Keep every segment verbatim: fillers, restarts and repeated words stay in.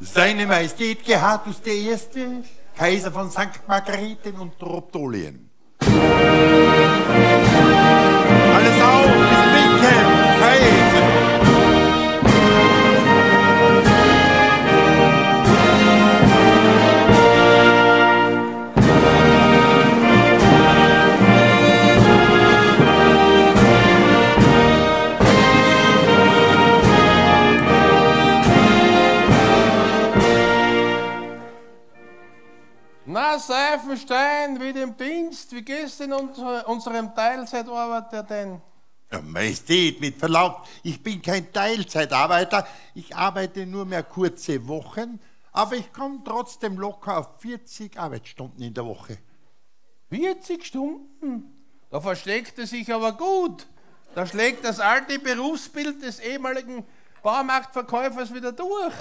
Seine Majestät Gerhardus der Erste, Kaiser von Sankt Margareten und Troptolien. Alles auf, bis winken, Kaiser! Na, Seifenstein, wie dem Dienst, wie geht's denn unser, unserem Teilzeitarbeiter denn? Ja, Majestät, mit Verlaub, ich bin kein Teilzeitarbeiter, ich arbeite nur mehr kurze Wochen, aber ich komme trotzdem locker auf vierzig Arbeitsstunden in der Woche. vierzig Stunden? Da versteckt er sich aber gut. Da schlägt das alte Berufsbild des ehemaligen Baumarktverkäufers wieder durch.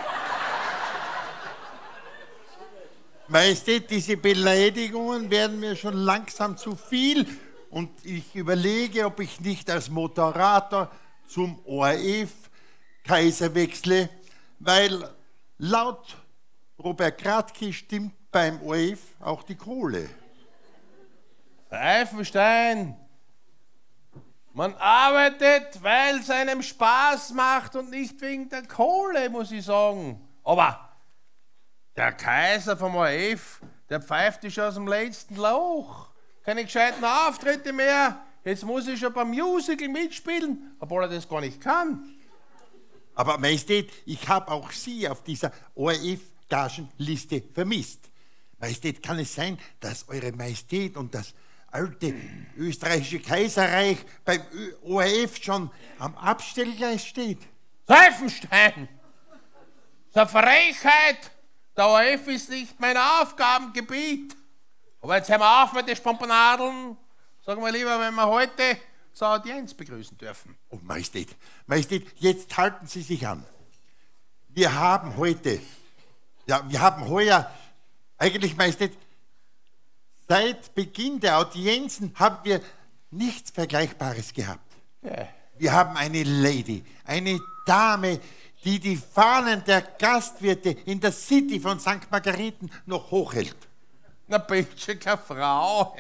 Majestät, diese Beleidigungen werden mir schon langsam zu viel und ich überlege, ob ich nicht als Moderator zum O R F-Kaiser wechsle, weil laut Robert Kratky stimmt beim O R F auch die Kohle. Seifenstein, man arbeitet, weil es einem Spaß macht und nicht wegen der Kohle, muss ich sagen. Aber der Kaiser vom O R F, der pfeift dich aus dem letzten Loch. Keine gescheiten Auftritte mehr. Jetzt muss ich schon beim Musical mitspielen, obwohl er das gar nicht kann. Aber Majestät, ich habe auch Sie auf dieser O R F-Gagenliste vermisst. Majestät, kann es sein, dass Eure Majestät und das alte österreichische Kaiserreich beim O R F schon am Abstellgleis steht? Seifenstein! So eine Frechheit! Der O R F ist nicht mein Aufgabengebiet. Aber jetzt hören wir auf mit den Spomponadeln. Sagen wir lieber, wenn wir heute zur Audienz begrüßen dürfen. Oh, Majestät, Majestät, jetzt halten Sie sich an. Wir haben heute, ja, wir haben heuer, eigentlich, Majestät, seit Beginn der Audienzen haben wir nichts Vergleichbares gehabt. Ja. Wir haben eine Lady, eine Dame, die die Fahnen der Gastwirte in der City von Sankt Margareten noch hochhält. Na bitte, keine Frau.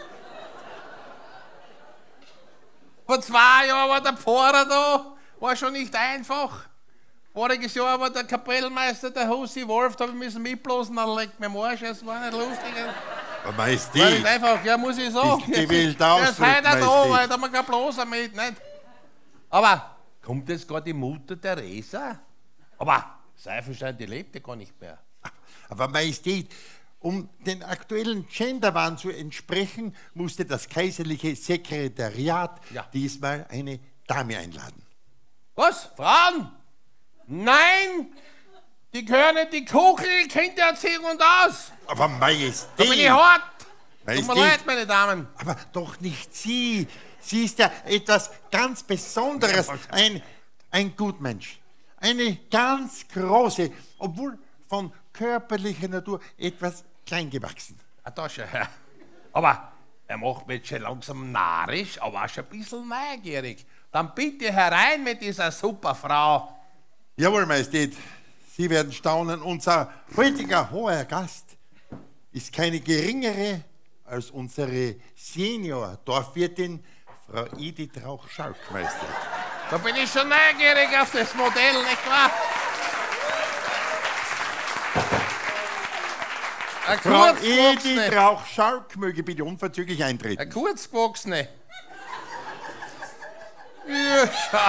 Vor zwei Jahren war der Pfarrer da, war schon nicht einfach. Voriges Jahr war der Kapellmeister, der Hussi Wolf, da habe ich müssen mitblasen, dann legt mir am Arsch, das war nicht lustig. Aber Majestät, war nicht einfach, ja, muss ich sagen. ist gewählt Der Ausdruck, ist heute da, Majestät. weil da haben wir keinen Blaser mit, nicht? Aber kommt jetzt gerade die Mutter Teresa? Aber Seifenstein, die lebt ja gar nicht mehr. Aber Majestät, um den aktuellen Genderwahn zu entsprechen, musste das kaiserliche Sekretariat Ja. diesmal eine Dame einladen. Was? Frauen? Nein! Die gehören nicht die Kuchel, Kindererziehung und aus! Aber Da Majestät, bin ich hart! Tut mir Majestät. leid, meine Damen. aber doch nicht Sie. Sie ist ja etwas ganz Besonderes, ein, ein Gutmensch. Eine ganz große, obwohl von körperlicher Natur etwas klein gewachsen. Ah, da schon her. Aber er macht mich schon langsam narrisch, aber auch schon ein bisschen neugierig. Dann bitte herein mit dieser super Frau. Jawohl, Majestät, Sie werden staunen, unser heutiger hoher Gast ist keine geringere als unsere Senior-Dorfwirtin, Frau Edith Rauch-Schalk, Majestät. Da bin ich schon neugierig auf das Modell, nicht wahr? Eine Frau Kurzboxene. Edith Rauch-Schalk möge bitte unverzüglich eintreten. Eine Kurzboxene. Ja, schau.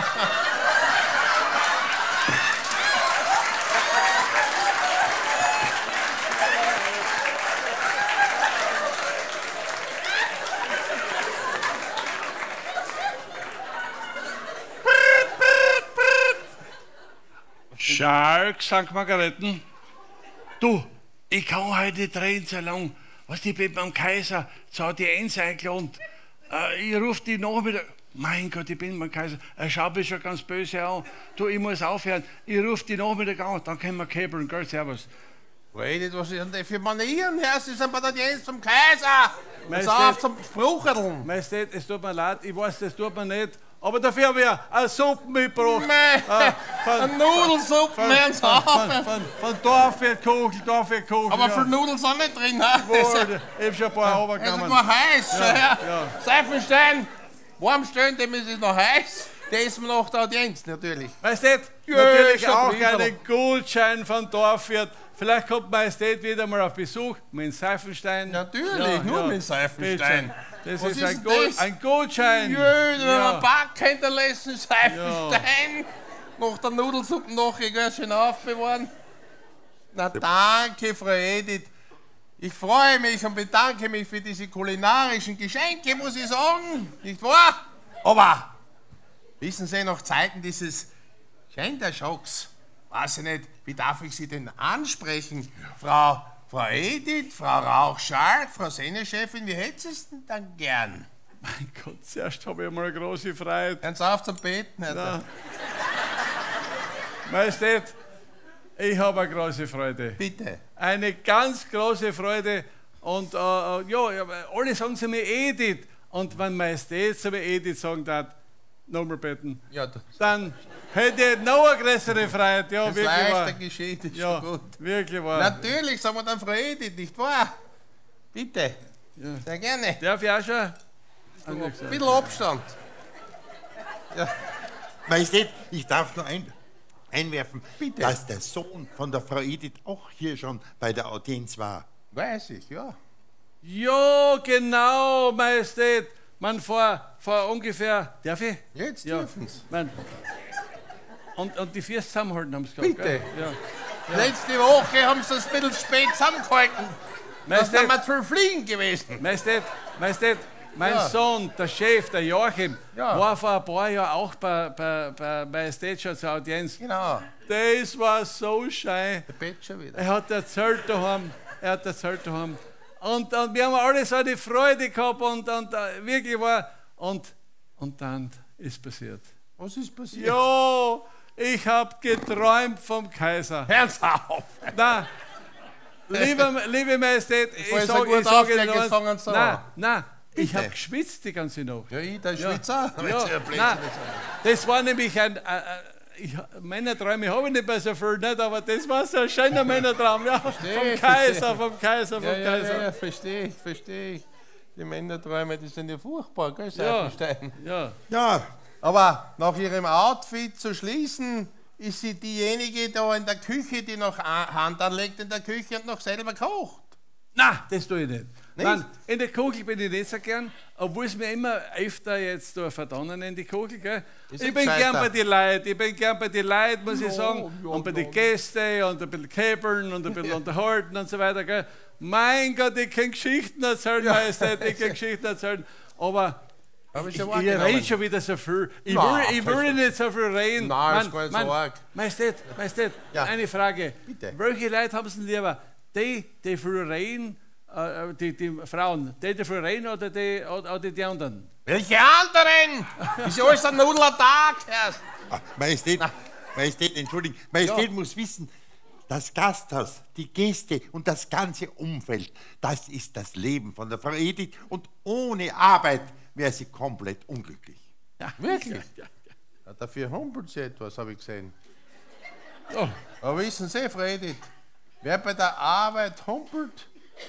Schalk, Sankt Margareten. Du, ich kann heute nicht reden so lang. Was, ich bin beim Kaiser zur Audienz eingeladen. Äh, ich rufe die Nachmittag. Mein Gott, ich bin beim Kaiser. Er schaut mich schon ganz böse an. Du, ich muss aufhören. Ich rufe die Nachmittag an, dann können wir käbeln. Gell, servus. Redet, was ist denn das für Manieren, Herr? Sie sind bei der Audienz zum Kaiser. Und Majestät. auf zum Sprucherln. Majestät, es tut mir leid, ich weiß, das tut mir nicht, Aber dafür habe ich eine Suppe mitgebracht. Mei, Äh, von, eine Nudelsuppe, von, mehr ins von, von, Hafen. von, von Dorfwirtkugel, Dorfwirtkugel. Aber ja. für Nudeln sind nicht drin, ha? Wohl, ich hab schon ein paar Er ist runtergenommen. sogar heiß. Ja, Ja, ja. Seifenstein, warm stellen, dem ist es noch heiß. Der ist mir nach der Audienz, natürlich. Majestät, Ja, natürlich schon auch Brieferl. einen Gutschein von Dorfwirt. Vielleicht kommt Majestät wieder mal auf Besuch mit Seifenstein. Natürlich, nur mit Seifenstein. Bitte. Das Was ist, ist ein, denn Gu das? ein Gutschein. Jö, wenn Ja. man Back hinterlassen, Seifenstein. Nach der Nudelsuppe nachher ganz schön aufbewahren. Na danke, Frau Edith. Ich freue mich und bedanke mich für diese kulinarischen Geschenke, muss ich sagen. Nicht wahr? Aber wissen Sie noch Zeiten dieses Genderschocks? Weiß ich nicht, wie darf ich Sie denn ansprechen? Frau, Frau Edith, Frau Rauch-Schark, Frau Sennechefin, wie hättest du es denn dann gern? Mein Gott, zuerst habe ich mal eine große Freude. Hören Sie auf zum Beten, Alter. Ja. Majestät, ich habe eine große Freude. Bitte. Eine ganz große Freude. Und äh, äh, ja, ja, alle sagen zu mir Edith. Und wenn Majestät zu mir Edith sagen darf, nochmal beten, Ja, das dann hätte ich noch eine größere Freude. Ja, ist wirklich leichter wahr. geschieht, ist Ja, schon gut. wirklich wahr. Natürlich, sagen wir dann Frau Edith, nicht wahr? Bitte. Ja. Sehr gerne. Darf ich auch schon? Ein bisschen Abstand. Majestät, ich darf nur ein, einwerfen, Bitte. dass der Sohn von der Frau Edith auch hier schon bei der Audienz war. Weiß ich, ja. Ja, genau, Majestät. Man vor, vor ungefähr, darf ich? Jetzt Ja. dürfen's. Man, und, und die vier zusammenhalten haben sie gehabt. Bitte. Gell? Ja. Letzte Woche haben sie das ein bisschen spät zusammengehalten. Das Majestät, sind wir zu fliegen gewesen. Majestät, Majestät, mein Ja. Sohn, der Chef, der Joachim, Ja. war vor ein paar Jahren auch bei, bei, bei Majestät schon zur Audienz. Genau. Das war so schön. Der Bett schon wieder. Er hat erzählt daheim, er hat erzählt daheim. Und, und wir haben alle so eine Freude gehabt und, und uh, wirklich war. Und, und dann ist passiert. Was ist passiert? Ja, ich habe geträumt vom Kaiser. Hören Sie auf. Na, liebe, liebe Majestät, ich war jetzt sage ein guter ich sag Auftrag, Ihnen jetzt fangen eins. Sie an. Nein, nein, ich Bitte. habe geschwitzt die ganze Nacht. Ja, ich, der Ja. Schweizer. Ja, nein, das war nämlich ein, äh, äh, ich, Männerträume habe ich nicht mehr so viel, nicht, aber das war so ein schöner Männertraum. Ja, vom Verstehe, Kaiser, verstehe. vom Kaiser, vom Ja, ja, Kaiser. ja, ja, verstehe ich, verstehe ich. Die Männerträume, die sind ja furchtbar, gell, Ja. Seifenstein? Ja. Ja, Aber nach ihrem Outfit zu schließen, ist sie diejenige da in der Küche, die noch A- Hand anlegt in der Küche und noch selber kocht. Nein, das tue ich nicht. Nicht? Nein, in der Kugel bin ich nicht so gern, obwohl es mir immer öfter jetzt da verdonnen in die Kugel. Gell? Ist Ich ein bin Gescheiter. gern bei den Leuten, ich bin gern bei den Leuten, muss ich sagen. ja, und bei ja. den Gästen und ein bisschen käbeln und ein bisschen unterhalten und so weiter. Gell? Mein Gott, ich kann Geschichten erzählen, Majestät, ich kann Geschichten erzählen. Aber Hab ich ich, schon ich wahrgenommen. rede schon wieder so viel. Ich Na, will, ich will nicht so viel reden. Nein, ist Mann, gar nicht Mann, so arg. Majestät, Majestät, Ja. eine Frage. Bitte. Welche Leute haben Sie denn lieber? Die, die viel reden, äh, die, die Frauen, die, die viel reden oder die, oder, oder die anderen? Welche anderen? Ist ja alles ein Nudler Tag erst. ah, Majestät, Majestät, entschuldigen, Majestät muss wissen, das Gasthaus, die Gäste und das ganze Umfeld, das ist das Leben von der Frau Edith und ohne Arbeit wäre sie komplett unglücklich. Ja. Wirklich? Ja, Ja, dafür humpelt sie etwas, habe ich gesehen. ja. Oh, Aber wissen Sie, Frau Edith, wer bei der Arbeit humpelt,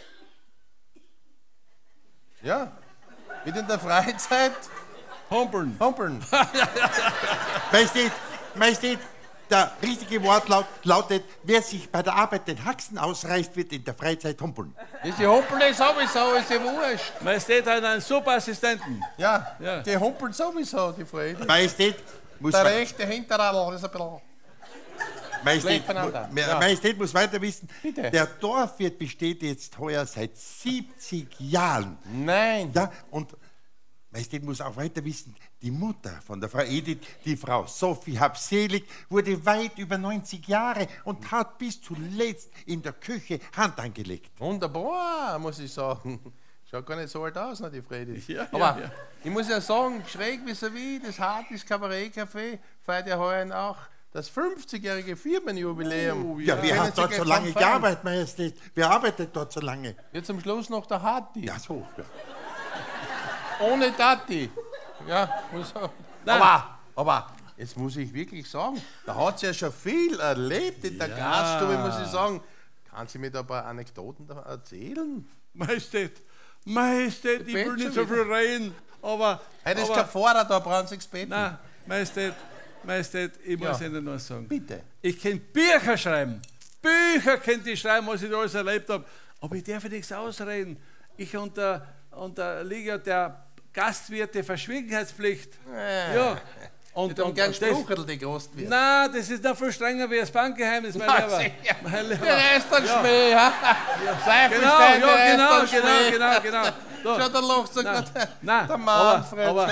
ja, wird in der Freizeit humpeln. humpeln. Majestät, Majestät, der richtige Wortlaut lautet, wer sich bei der Arbeit den Haxen ausreißt, wird in der Freizeit humpeln. Ist die humpeln sowieso, ist ja wurscht. Majestät hat einen super Assistenten. Ja, Ja. die humpelt sowieso, die Frau Edith. Majestät muss, Der wei- rechte Hinterradl ist ein bisschen... Majestät, schlecht beieinander. mu- Ja. Majestät muss weiter wissen, Bitte. der Dorfwirt besteht jetzt heuer seit siebzig Jahren. Nein. Ja, und Majestät muss auch weiter wissen, die Mutter von der Frau Edith, die Frau Sophie Habselig, wurde weit über neunzig Jahre und hat bis zuletzt in der Küche Hand angelegt. Wunderbar, muss ich sagen. Schaut gar nicht so alt aus, ne, die Frau Edith. Ja, ja, Aber ja. ich muss ja sagen, schräg vis-à-vis des Hartis Kabarettcafé feiert ja heuer auch das fünfzigjährige Firmenjubiläum. Oh, Ja, wer Können hat Sie dort so gleich lange schon feiern? gearbeitet, Majestät? Wer arbeitet dort so lange? Jetzt zum Schluss noch der Harti. Ja, so. Ja. Ohne Tati. Ja, muss sagen. Nein. Aber, aber, jetzt muss ich wirklich sagen, da hat sie ja schon viel erlebt in der Ja. Gaststube, muss ich sagen. Kann sie mir da ein paar Anekdoten da erzählen? Majestät, Majestät, ich bett will nicht schon so viel reden, aber... Hey, das ist aber kein Fahrer, da brauchen sie beten. nein, Majestät, Majestät, ich muss Ja. Ihnen nur sagen. Bitte. Ich kann Bücher schreiben. Bücher könnt ich schreiben, was ich da alles erlebt habe. Aber ich darf nichts ausreden. Ich unter, unterliege der Gastwirte Verschwiegenheitspflicht. Äh. Ja. Und, Die haben und, gern und das, Sprucherl, die Gastwirte. nein, das ist noch viel strenger wie das Bankgeheimnis, mein Ah, Lieber. sicher. Mein Lieber. Der ist ein Ja. Schmäh, ja. Genau, Seifenstein, ja, der genau, ist ein genau, Schmäh. genau, genau. Da. Schau, da lacht sogar Nein, der, nein, der aber, Manfred. aber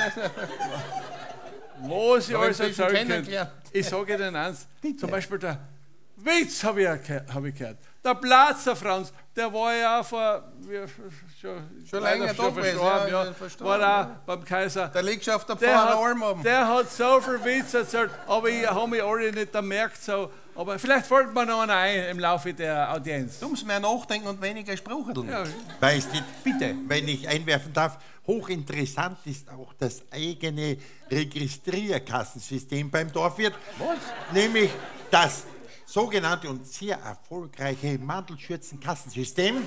was ich Aber alles ein bisschen erzählen könnte, kennengelernt. ich sage Ihnen eins, zum Beispiel der Witz habe ich, erke- hab ich gehört. Der Platzer Franz, der war ja auch vor, wie, schon, Schon leider länger da schon gewesen, verstorben, ja, ja, verstorben, war auch beim Kaiser. Der liegt schon auf der Der Pfarreralm oben. hat, der hat so viel Witz erzählt, aber ich habe mich alle nicht gemerkt. So. Aber vielleicht fällt mir noch einer ein im Laufe der Audienz. Du musst mehr nachdenken und weniger Sprucherl. Ja. Majestät, Bitte. wenn ich einwerfen darf, hochinteressant ist auch das eigene Registrierkassensystem beim Dorfwirt. Was? Nämlich das sogenannte und sehr erfolgreiche Mandelschürzenkassensystem.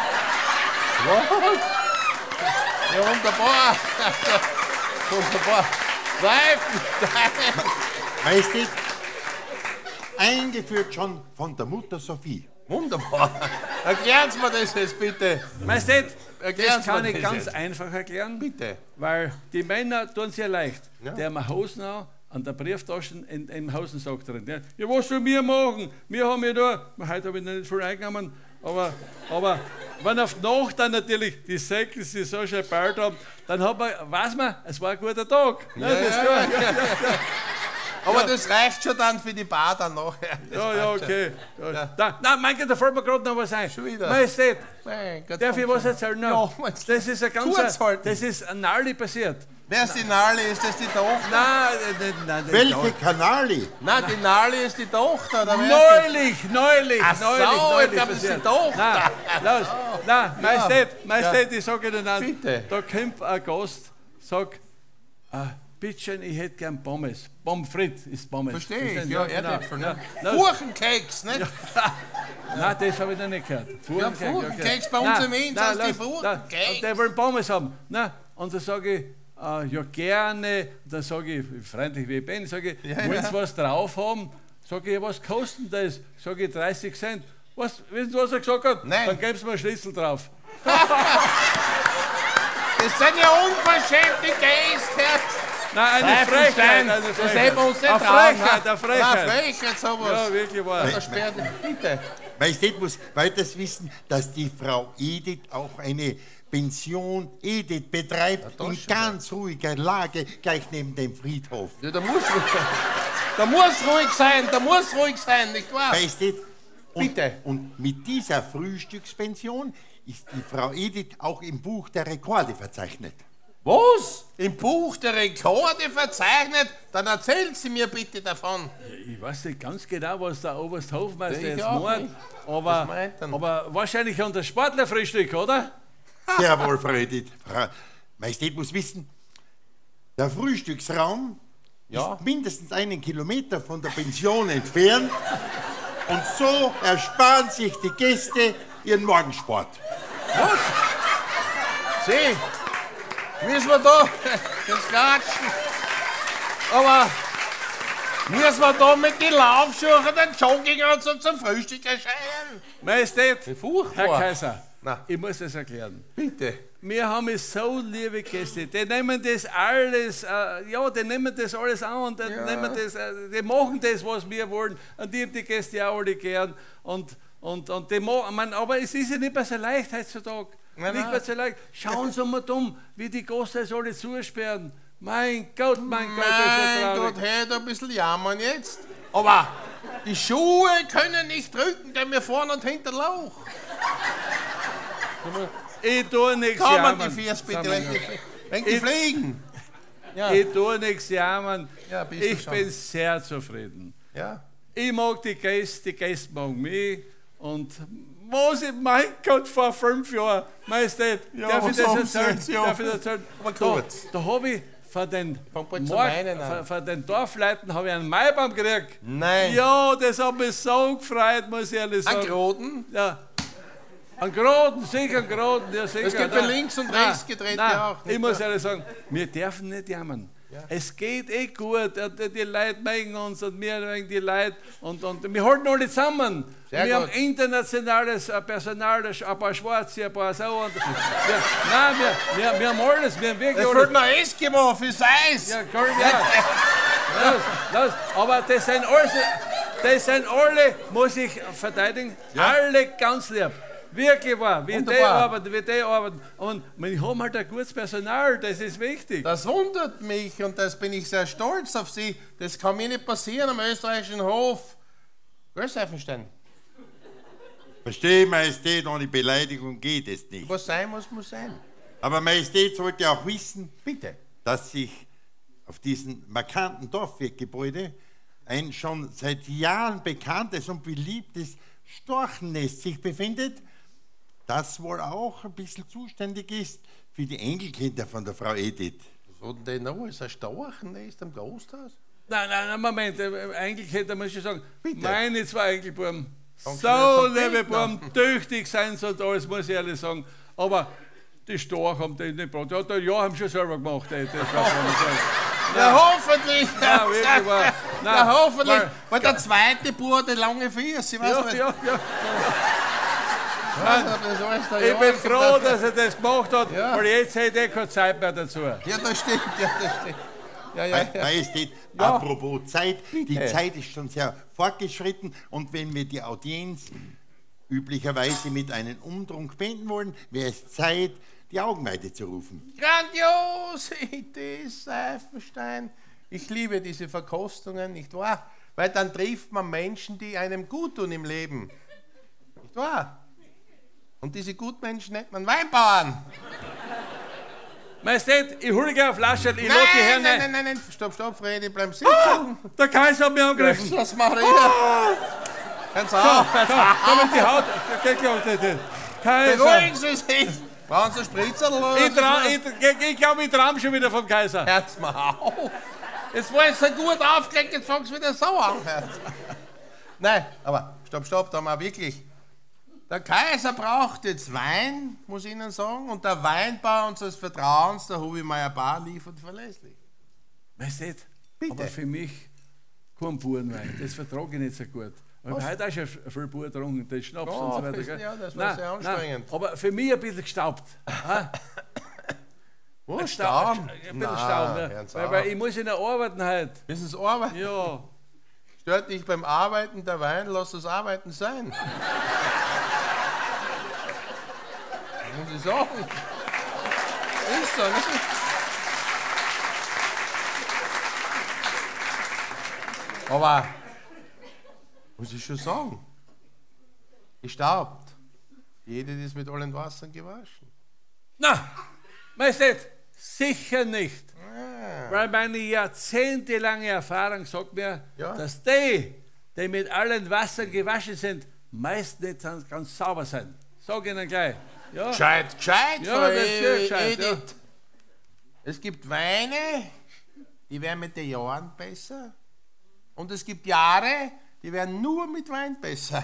Ja, wunderbar. Wunderbar. Seifen. Majestät, eingeführt schon von der Mutter Sophie. Wunderbar. Erklären Sie mir das jetzt bitte. Majestät, Erklären das Sie kann mir ich das ganz jetzt. einfach erklären. Bitte. Weil die Männer tun sehr leicht. Ja. Der haben Hosen an, an der Brieftasche in, im Hosensack drin. Ja, ja, was soll wir machen? Wir haben ja da, heute habe ich noch nicht viel eingenommen, aber, aber wenn auf die Nacht dann natürlich die Säcke sich so schön geballt haben, dann hat man, weiß man, es war ein guter Tag. Ja, das ist klar. Ja, ja, Aber das reicht schon dann für die Bar dann nachher. Das ja, ja, reicht okay. Ja. Da, nein, mein Gott, da fällt mir gerade noch was ein. Schon wieder? Majestät, schon. Mein Gott, darf ich komm was schon. erzählen? Ja, No. was- Das ist ein ganz, Kurz halten. das ist ein Nalli passiert. Wer ist die Narli? Ist das die Tochter? Nein, nein, nein, nein. Welche Kanali? Nein, die Narli ist die Tochter. oder wer ist Neulich, neulich, Ach so, neulich, ich neulich glaub, das ist die passiert. Tochter. Nein, los, nein, Majestät, Majestät, ich sage Ihnen eins, Bitte. da kommt ein Gast, sagt, ah, bitteschön, ich hätte gern Pommes. Pommes frites ist Pommes. Verstehe ich, Verstehen? ja, genau. Erdäpfel. Ja, Ne? los. Kuchenkeks, nicht? Nein, das habe ich noch nicht gehört. Ja, Furchenkeks, Furchenkeks bei uns Nein, im Inn, nein, sind die los, Furchenkeks. nein, und der will Pommes haben. Nein, und dann sage ich, äh, ja gerne. Und dann sage ich, freundlich wie ich bin, sage ich, Ja, wollen Sie ja. was drauf haben? Sage ich, was kostet das? Sage ich, dreißig Cent. Was, wissen Sie, was er gesagt hat? Nein. Dann geben Sie mir einen Schlüssel drauf. Das sind ja unverschämte Gäste. Nein, eine Seifenstein, Frechheit. Eine das Frechheit. hätten wir uns nicht Eine trauen, Frechheit, ne? eine Frechheit. Na, Frechheit, sowas. Ja, wirklich wahr. Da sperrt bitte. Majestät muss weiters wissen, dass die Frau Edith auch eine Pension Edith betreibt, das in schon ganz ruhiger Lage, gleich neben dem Friedhof. Ja, da muss ruhig sein. Da muss ruhig sein, da muss ruhig sein, nicht wahr? Majestät, und, Bitte. und mit dieser Frühstückspension ist die Frau Edith auch im Buch der Rekorde verzeichnet. Was? Im Buch der Rekorde verzeichnet? Dann erzählen Sie mir bitte davon. Ich weiß nicht ganz genau, was der Oberst Hofmeister Ich jetzt auch meint, nicht. aber, Was meint er? aber wahrscheinlich an das Sportlerfrühstück, oder? Sehr wohl, Frau Edith. Frau Majestät muss wissen, der Frühstücksraum Ja. ist mindestens einen Kilometer von der Pension entfernt und so ersparen sich die Gäste ihren Morgensport. Sieh, müssen wir da das Klatschen. Aber müssen wir da mit den Laufschuhen, den Jogging und so zum Frühstück erscheinen? Majestät, Furchtbar. Herr Kaiser, Na. ich muss das erklären. Bitte. Wir haben es so liebe Gäste, die nehmen das alles, äh, ja, die nehmen das alles an und die, Ja. nehmen das, äh, die machen das, was wir wollen. Und die haben die Gäste auch alle gern. Und, und, und die machen, man, aber es ist ja nicht mehr so leicht heutzutage. Nein, nicht nein. mehr so leicht. Schauen Sie mal dumm, wie die Gäste das alle zusperren. Mein Gott, mein Gott, das ist Mein so traurig. Gott, hey, ein bisschen jammern jetzt. Aber die Schuhe können nicht drücken, denn wir vorne und hinter Lauch. Ich tue nichts Kann man jammern. die Fiers bitte, Sagen wenn wir. die, wenn die Ich- fliegen? Ja. Ich tue nichts jammern. Ja, bist du Ich schon. bin sehr zufrieden. Ja. Ich mag die Gäste, die Gäste mögen mich. Und was ich, mein Gott, vor fünf Jahren, Majestät, Ja, darf ich was das haben Sie erzählen? jetzt? Ja. Darf ich das erzählen? Aber Da, kurz. da habe ich von den, Fang bald zu Mark, weinen an. von, von den Dorfleuten habe ich einen Maibaum gekriegt. Nein. Ja, das hat mich so gefreut, muss ich ehrlich Ein sagen. Groden? Ja. Ein Groden, sicher ein Groden. Ja, sicher. Es gibt bei Nein. links und Nein, rechts gedreht nein, ja auch. Ich muss ehrlich sagen, wir dürfen nicht jammern. Ja. Es geht eh gut, und die die Leute mögen uns und wir mögen die Leute und, und wir halten alle zusammen. Sehr wir gut. haben internationales äh, Personal, das- ein paar Schwarze, ein paar so. Und, wir, nein, wir, wir, wir haben alles, wir haben wirklich Es alles. fehlt noch Eskimo fürs Eis. Ja, cool, ja. Los, los. Aber das sind alles, das sind alle, muss ich verteidigen, alle ganz lieb. Wirklich wahr, wie die Wunderbar. arbeiten, wie die arbeiten. Und wir haben halt ein gutes Personal, das ist wichtig. Das wundert mich und das bin ich sehr stolz auf Sie. Das kann mir nicht passieren am österreichischen Hof. Grüß Seifenstein. Verstehe, Majestät, ohne Beleidigung geht es nicht. Was sein muss, muss sein. Aber Majestät sollte auch wissen, Bitte. dass sich auf diesem markanten Dorfweggebäude ein schon seit Jahren bekanntes und beliebtes Storchennest sich befindet, das wohl auch ein bisschen zuständig ist für die Enkelkinder von der Frau Edith. Was hat denn noch? Ist ein Storchennest am Gasthaus? Nein, nein, nein, Moment, äh, eigentlich hätte muss ich sagen, Bitte. meine zwei Enkelbuben, Danke so schön, liebe Bildner. Buben, tüchtig sein und alles, muss ich ehrlich sagen. Aber die Storch haben die nicht gebracht. Ja, die ja, haben schon selber gemacht. Ey, das darf man nicht sagen. Ja, hoffentlich. Ja, wirklich wahr. Ja, Nein, hoffentlich. weil- Weil der zweite Bub hat lange Füße. Ich weiß Ja, nicht. ja, ja. Ja, das alles da Ich bin ja. froh, dass er das gemacht hat, Ja. weil jetzt hätte ich keine Zeit mehr dazu. Ja, das stimmt. Ja, das stimmt. Ja, ja, Ma- ja. Majestät, Ja. apropos Zeit, die Bitte. Zeit ist schon sehr fortgeschritten und wenn wir die Audienz üblicherweise mit einem Umtrunk beenden wollen, wäre es Zeit, die Augenweide zu rufen. Grandios Idee, Seifenstein. Ich liebe diese Verkostungen, nicht wahr? Weil dann trifft man Menschen, die einem gut tun im Leben. Nicht wahr? Und diese Gutmenschen nennt man Weinbauern. Majestät, ich hole gleich eine Flasche, ich Nein, lade die Herren nein, ein. nein, nein, nein, stopp, stopp, Fredi, bleib sitzen. Der Kaiser hat mich angegriffen. Lass mal reden. Ganz auf. Komm in die Haut. Geh, geh, geh, geh. Kaiser. Beruhigen Sie sich. Brauchen Sie Spritzer oder Ich, tra ich, ich, ich glaube, ich traum schon wieder vom Kaiser. Hört's mal auf. Jetzt war jetzt so gut aufgelegt, jetzt fangst du wieder so an. Nein, aber stopp, stopp, da haben wir wirklich. Der Kaiser braucht jetzt Wein, muss ich Ihnen sagen, und der Weinbauer unseres Vertrauens, der Hubi-Meyer Bar, liefert verlässlich. Majestät, Bitte. aber für mich kein Burenwein. Das vertrage ich nicht so gut. Ich habe heute auch schon viel Bier getrunken, das Schnaps Ja, und so weiter. das- gell? ja, das war Nein, sehr anstrengend. Nein, aber für mich ein bisschen gestaubt. Ha? Wo Ein Staub? Ein bisschen Nein, Staub. Ja. hören Sie Weil, auf. weil ich muss in der Arbeiten heute. Müssen Sie arbeiten? Ja. Stört dich beim Arbeiten der Wein, lass das Arbeiten sein. Muss ich sagen. Ist so, nicht? Aber, muss ich schon sagen, gestaubt. Jede ist mit allen Wassern gewaschen. Na, Majestät, sicher nicht. Ah. Weil meine jahrzehntelange Erfahrung sagt mir, Ja. dass die, die mit allen Wassern gewaschen sind, meist nicht ganz, ganz sauber sind. Sag Ihnen gleich. Ja. Gescheit, gescheit, Ja, Frau das ist sehr gescheit, Edith. ja. Es gibt Weine, die werden mit den Jahren besser. Und es gibt Jahre, die werden nur mit Wein besser.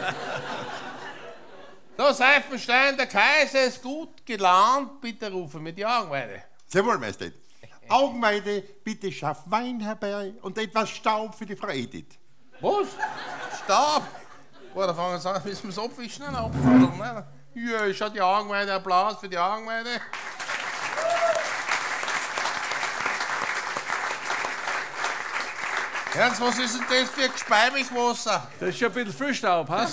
So, Seifenstein, der Kaiser ist gut gelaunt, bitte rufen mit die Augenweide. Sehr wohl, Majestät. Augenweide, bitte schaff Wein herbei und etwas Staub für die Frau Edith. Was? Staub? Boah, da fangen wir an, müssen wir es abwischen und abfallen. Ne? Ja, ich schau die Augenweide, Applaus für die Augenweide. Ernst, was ist denn das für Gespeichwasser? Das ist schon ein bisschen viel Staub, ha?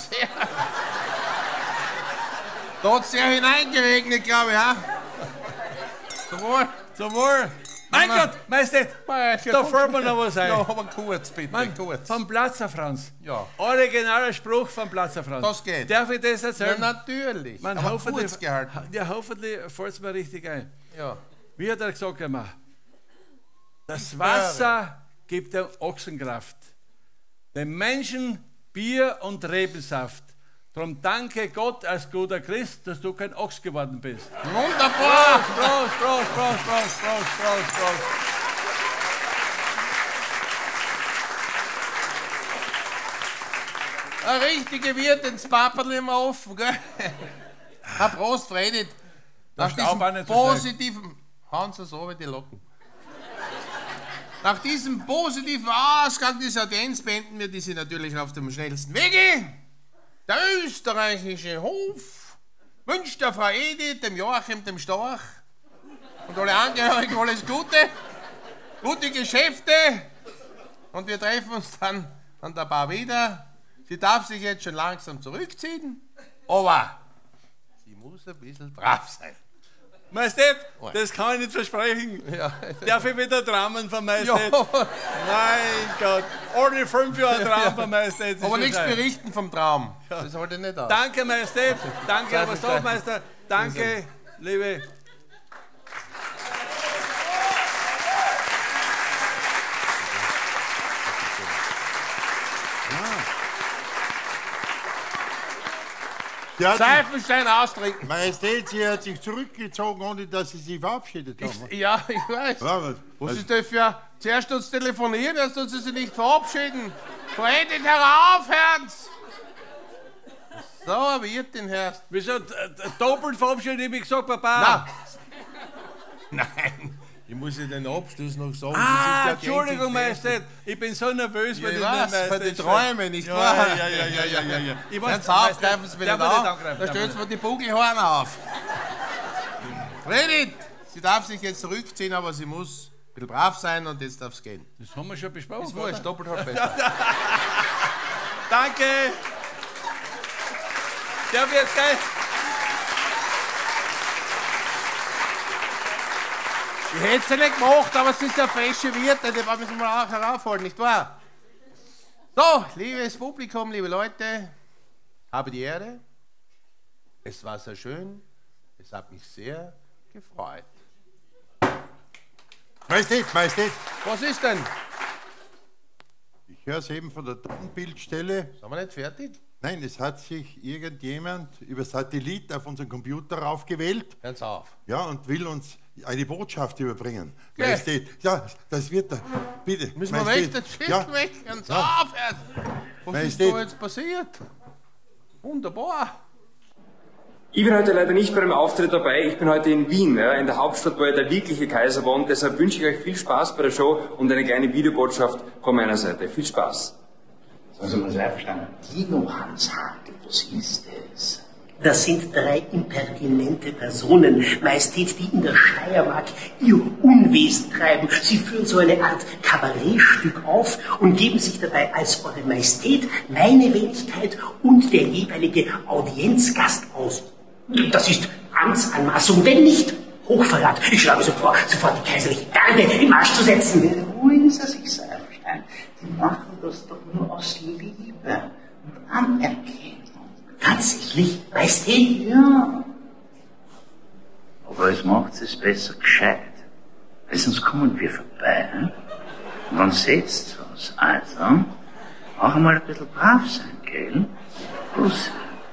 Da hat es ja hineingeregnet, glaube ich, ha? Zum Wohl. Zum Wohl. Mein Na, na. Gott, Majestät, Da da fällt mir noch was ein. Ja, aber kurz, bitte, Mann, kurz. vom Platzer Franz. Ja. Originaler Spruch vom Platzer Franz. Das geht. Darf ich das Ja, erzählen? natürlich, Man, aber hoffentlich, kurz gehalten. ja, hoffentlich fällt es mir richtig ein. Ja. Wie hat er gesagt immer? Das Wasser gibt dem Ochsenkraft, dem Menschen Bier und Rebensaft. Drum danke Gott als guter Christ, dass du kein Ochs geworden bist. Wunderbar! Prost, Prost, Prost, Prost, Prost, Prost, Prost, Prost. Ein richtiger Wirt, ins Paperl immer offen, gell? Herr Prost, Fredit. Nach diesem positiven... Hauen Sie so wie die Locken. Nach diesem positiven Ausgang des Advents beenden wir diese natürlich auf dem schnellsten Wege. Der österreichische Hof wünscht der Frau Edith, dem Joachim, dem Storch und alle Angehörigen alles Gute, gute Geschäfte und wir treffen uns dann an der Bar wieder. Sie darf sich jetzt schon langsam zurückziehen, aber sie muss ein bisschen brav sein. Majestät, das kann ich nicht versprechen. Ja. Darf ich wieder träumen von Majestät? Ja. Mein Gott, alle fünf Jahre Traum von Majestät. Aber nichts berichten vom Traum. Ja. Das halte ich nicht aus. Danke, Majestät. Danke, Herr Hofmeister. Danke, liebe. Seifenstein austrinken. Majestät, sie hat sich zurückgezogen, ohne dass sie sich verabschiedet haben. Ich, ja, ich weiß. Ja, was, was ist das für... Zuerst uns telefonieren, erst uns sie nicht verabschieden. Frau Edith, herauf, Herz! So, wie ihr den Herrst. Wieso doppelt verabschieden? Ich habe gesagt, Papa. Nein. Nein. Ich muss ja den Abschluss noch sagen. Ah, Entschuldigung, Majestät, ich bin so nervös, ja, weil ich weiß, für die Träume, nicht ja, wahr? Ja, ja, ja, ja, ja, ja, ja. Ich weiß, auf, greifen Sie wieder auf, da stellt mir die Bugelhorn auf. Fredit, sie darf sich jetzt zurückziehen, aber sie muss ein bisschen brav sein und jetzt darf es gehen. Das haben wir schon besprochen. Das war jetzt doppelt halt besser. Danke. Darf ich jetzt gleich? Ich hätte es ja nicht gemacht, aber es ist der fesche Wirt, den müssen wir auch heraufholen, nicht wahr? So, liebes Publikum, liebe Leute, habe die Ehre. Es war sehr schön, es hat mich sehr gefreut. Majestät, Majestät. Was ist denn? Ich höre es eben von der Tonbildstelle. Sind wir nicht fertig? Nein, es hat sich irgendjemand über Satellit auf unseren Computer raufgewählt. Hören Sie auf. Ja, und will uns eine Botschaft überbringen. Okay. Majestät, ja, das wird da. Bitte. Müssen wir weg, das Schild ja. weg. Hören Sie ja. auf. Was Majestät. Ist da jetzt passiert? Wunderbar. Ich bin heute leider nicht bei dem Auftritt dabei. Ich bin heute in Wien, ja, in der Hauptstadt, wo ja der wirkliche Kaiser wohnt. Deshalb wünsche ich euch viel Spaß bei der Show und eine kleine Videobotschaft von meiner Seite. Viel Spaß. Also mal sehr verstanden. Dino Hanshagel, was ist das? Das sind drei impertinente Personen, Majestät, die in der Steiermark ihr Unwesen treiben. Sie führen so eine Art Kabarettstück auf und geben sich dabei als Eure Majestät, meine Wenigkeit und der jeweilige Audienzgast aus. Das ist Amtsanmaßung, wenn nicht Hochverrat. Ich schlage so vor, sofort die kaiserliche Garde im Arsch zu setzen. Beruhigen Sie sich, Seifenstein. Die machen das doch nur aus Liebe und Anerkennung. Tatsächlich, Majestät? Ja. Aber es macht es besser gescheit. Weil sonst kommen wir vorbei. Hm? Und dann setzt was. Also, auch einmal ein bisschen brav sein, gell? Los.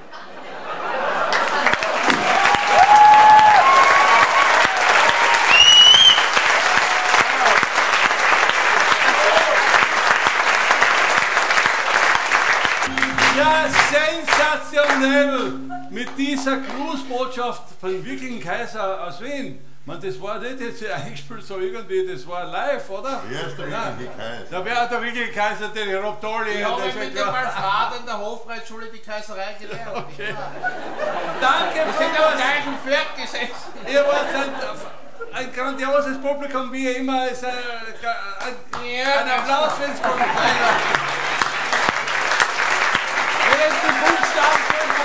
Ja, sensationell! Mit dieser Grußbotschaft von wirklichen Kaiser aus Wien. Man, das war nicht jetzt eingespielt so irgendwie, das war live, oder? Wer ist der wirkliche Kaiser? Da wäre der wirkliche Kaiser, der Rob Dolly. Ich habe mit dem Vater in der Hofreitschule die Kaiserei gelernt. Okay. Danke, wir sind auf dem gleichen Pferd gesessen. Ihr wart ein, ein grandioses Publikum, wie immer. Ist ein, ein, ja, ein Applaus für das Publikum. Wenn es die Buchstaben